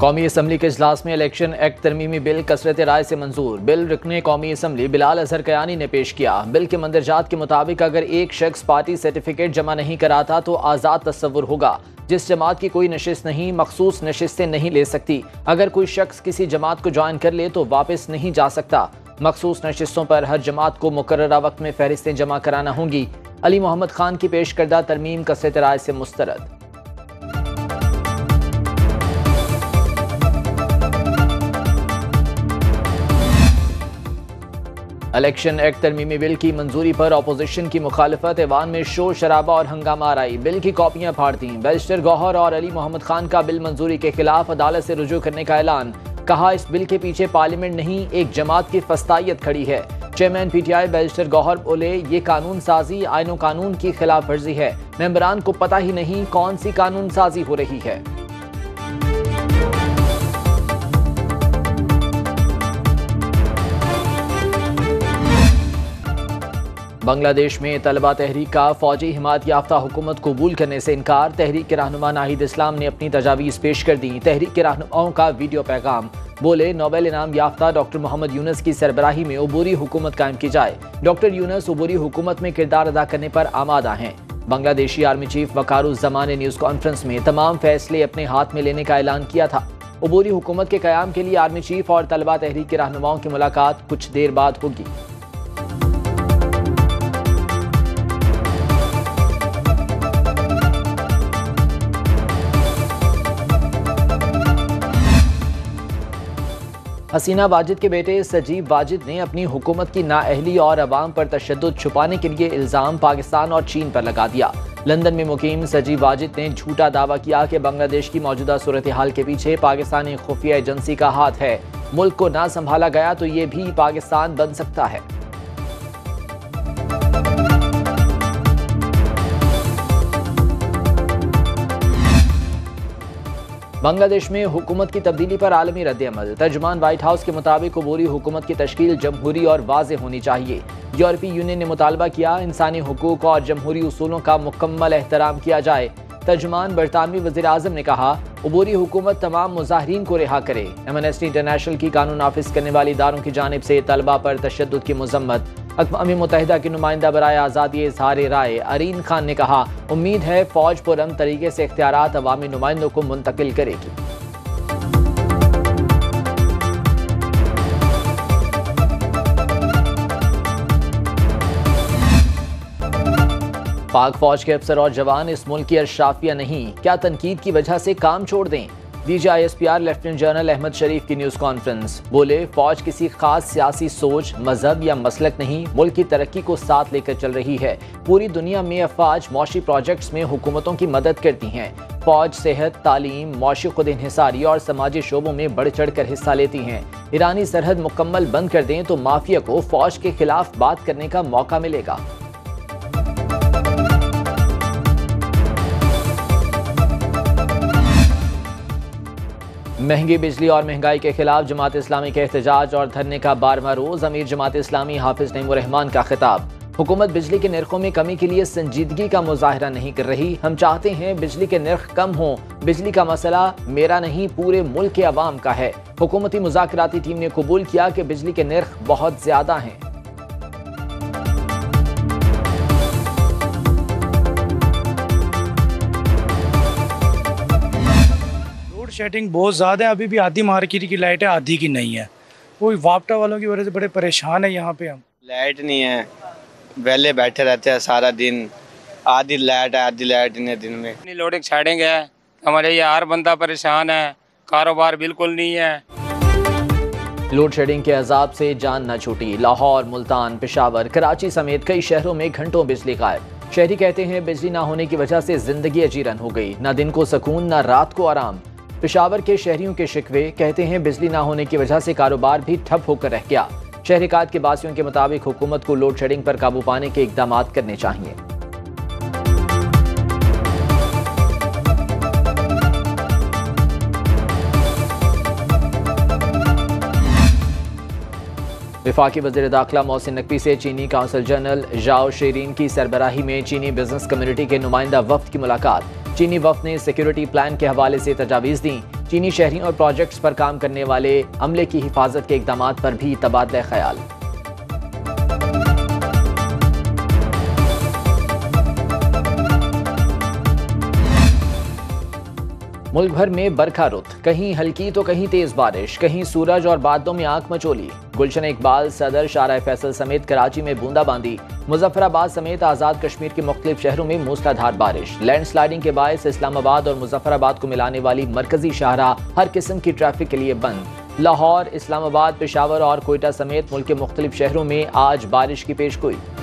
कौमी असम्बली के इजलास में इलेक्शन एक्ट तरमीमी बिल कसरत राय से मंजूर। बिल रुकने कौमी असम्बली बिलाल अजहर कयानी ने पेश किया। बिल के मंदरजात के मुताबिक अगर एक शख्स पार्टी सर्टिफिकेट जमा नहीं कराता तो आज़ाद तस्वुर होगा। जिस जमात की कोई नशिस्त नहीं, मखसूस नशिस्तें नहीं ले सकती। अगर कोई शख्स किसी जमात को ज्वाइन कर ले तो वापस नहीं जा सकता। मखसूस नशिस्तों पर हर जमात को मुकर्ररा वक्त में फहरिस्तें जमा कराना होंगी। अली मोहम्मद खान की पेश करदा तरमीम कसरत राय से मुस्तरद। इलेक्शन एक्ट तरमीमी बिल की मंजूरी पर अपोजिशन की मुखालफत, ऐवान में शोर शराबा और हंगामा आराई। बिल की कॉपियां फाड़ दी। बैरिस्टर गौहर और अली मोहम्मद खान का बिल मंजूरी के खिलाफ अदालत से रुजू करने का ऐलान। कहा, इस बिल के पीछे पार्लियामेंट नहीं एक जमात की फस्तायत खड़ी है। चेयरमैन PTI बैरिस्टर गौहर बोले, ये कानून साजी आईनो कानून की खिलाफ वर्जी है। मेंबरान को पता ही नहीं कौन सी कानून साजी हो रही है। बांग्लादेश में तलबा तहरीक का फौजी हिमायत याफ्ता हुकूमत कबूल करने से इनकार। तहरीक के रहनुमा नाहिद इस्लाम ने अपनी तजावीज़ पेश कर दी। तहरीक के रहनुमाओं का वीडियो पैगाम। बोले, नोबेल इनाम याफ्ता डॉक्टर मोहम्मद यूनुस की सरबराही में अबूरी हुकूमत कायम की जाए। डॉक्टर यूनुस अबूरी हुकूमत में किरदार अदा करने पर आमादा हैं। बांग्लादेशी आर्मी चीफ वकारुज़्ज़मान ने न्यूज़ कॉन्फ्रेंस में तमाम फैसले अपने हाथ में लेने का ऐलान किया था। अबूरी हुकूमत के क़याम के लिए आर्मी चीफ और तलबा तहरीक के रहनुमाओं की मुलाकात कुछ देर बाद होगी। हसीना वाजिद के बेटे सजीब वाजिद ने अपनी हुकूमत की नाअहली और अवाम पर तशद्दुद छुपाने के लिए इल्ज़ाम पाकिस्तान और चीन पर लगा दिया। लंदन में मुकीम सजीब वाजिद ने झूठा दावा किया कि बांग्लादेश की मौजूदा सूरत हाल के पीछे पाकिस्तानी खुफिया एजेंसी का हाथ है। मुल्क को ना संभाला गया तो ये भी पाकिस्तान बन सकता है। बांग्लादेश में हुकूमत की तब्दीली पर आलमी रद्द-ए-अमल। तर्जुमान व्हाइट हाउस के मुताबिक अबूरी हुकूमत की तश्कील जमहूरी और वाज़ेह होनी चाहिए। यूरोपीय यूनियन ने मुतालबा किया, इंसानी हुकूक और जमहूरी उसूलों का मुकम्मल एहतराम किया जाए। तर्जुमान बरतानवी वज़ीर-ए-आज़म ने कहा, अबूरी हुकूमत तमाम मुज़ाहिरीन को रिहा करे। एमनेस्टी इंटरनेशनल की कानून नाफिज करने वाली इदारों की जानिब से तलबा पर तशद्दुद की मज़म्मत। अक़वाम मुत्तहिदा की नुमाइंदा बराए आज़ादी इज़हार राय अरीन खान ने कहा, उम्मीद है फ़ौज पुरअमन तरीके से इख्तियारात अवामी नुमाइंदों को मुंतकिल करेगी। पाक फौज के अफसर और जवान इस मुल्क की अशराफिया नहीं, क्या तनकीद की वजह से काम छोड़ दें। DGISPR lieutenant general Ahmed Sharif की न्यूज़ कॉन्फ्रेंस। बोले, फौज किसी खास सियासी सोच, मजहब या मसलक नहीं, मुल्क की तरक्की को साथ लेकर चल रही है। पूरी दुनिया में अफवाज मौशी प्रोजेक्ट्स में हुकूमतों की मदद करती हैं। फौज सेहत, तालीम, मौशी खुद इन्हिसारी और समाजी शोबों में बढ़ चढ़ कर हिस्सा लेती हैं। ईरानी सरहद मुकम्मल बंद कर दें तो माफिया को फौज के खिलाफ बात करने का मौका मिलेगा। महंगी बिजली और महंगाई के खिलाफ जमात इस्लामी के एहतजाज और धरने का 12वां रोज। अमीर जमात इस्लामी हाफिज नईमुर रहमान का खिताब। हुकूमत बिजली के नरखों में कमी के लिए संजीदगी का मुजाहरा नहीं कर रही। हम चाहते हैं बिजली के नर्ख कम हों। बिजली का मसला मेरा नहीं, पूरे मुल्क के अवाम का है। हुकूमती मुज़ाकराती टीम ने कबूल किया कि बिजली के नर्ख बहुत ज्यादा हैं। शेडिंग बहुत ज़्यादा है। अभी भी आधी मार्केट की लाइट है, आधी की नहीं है। कोई वापटा वालों की वजह से बड़े परेशान है। यहाँ पे हम लाइट नहीं है, वेले बैठे रहते हैं सारा दिन। आधी लाइट है, आधी लाइट नहीं है दिन में। इतनी लोडिंग शेडिंग है, हमारे यहाँ हर बंदा परेशान है। कारोबार बिल्कुल नहीं है। लोड शेडिंग के अजाब से जान न छूटी। लाहौर, मुल्तान, पेशावर, कराची समेत कई शहरों में घंटों बिजली गायब। शहरी कहते हैं बिजली ना होने की वजह से जिंदगी अजीरन हो गई। न दिन को सुकून, न रात को आराम। पेशावर के शहरियों के शिकवे कहते हैं बिजली ना होने की वजह से कारोबार भी ठप होकर रह गया। शहरिकात के बासियों के मुताबिक हुकूमत को लोड शेडिंग पर काबू पाने के इकदाम करने चाहिए। वफाकी वज़ीर दाखिला मोहसिन नकवी से चीनी काउंसिल जनरल जाओ शेरीन की सरबराही में चीनी बिजनेस कम्युनिटी के नुमाइंदा वफ्द की मुलाकात। चीनी वफ्द ने सिक्योरिटी प्लान के हवाले से तजावीज़ दी। चीनी शहरियों और प्रोजेक्ट्स पर काम करने वाले अमले की हिफाजत के इकदाम पर भी तबादला ख्याल। मुल्क भर में बरखा रुत, कहीं हल्की तो कहीं तेज बारिश, कहीं सूरज और बादलों में आंख मचोली। गुलशन इकबाल सदर, शाहराह फैसल समेत कराची में बूंदाबांदी। मुजफ्फराबाद समेत आज़ाद कश्मीर के मुख्तलिफ शहरों में मूसलाधार बारिश। लैंडस्लाइडिंग के बायस इस्लामाबाद और मुजफ्फराबाद को मिलाने वाली मरकजी शाहराह हर किस्म की ट्रैफिक के लिए बंद। लाहौर, इस्लामाबाद, पेशावर और कोयटा समेत मुल्क के मुख्तलिफ शहरों में आज बारिश की पेशगोई।